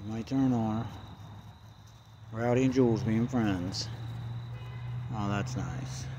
He might turn on her. Rowdy and Jules being friends. Oh, that's nice.